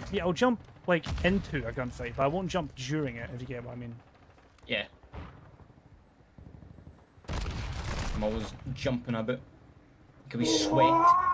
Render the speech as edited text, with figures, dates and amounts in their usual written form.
Yeah, I'll jump like into a gunfight, but I won't jump during it. If you get what I mean. Yeah. I'm always jumping a bit. Can we sweat?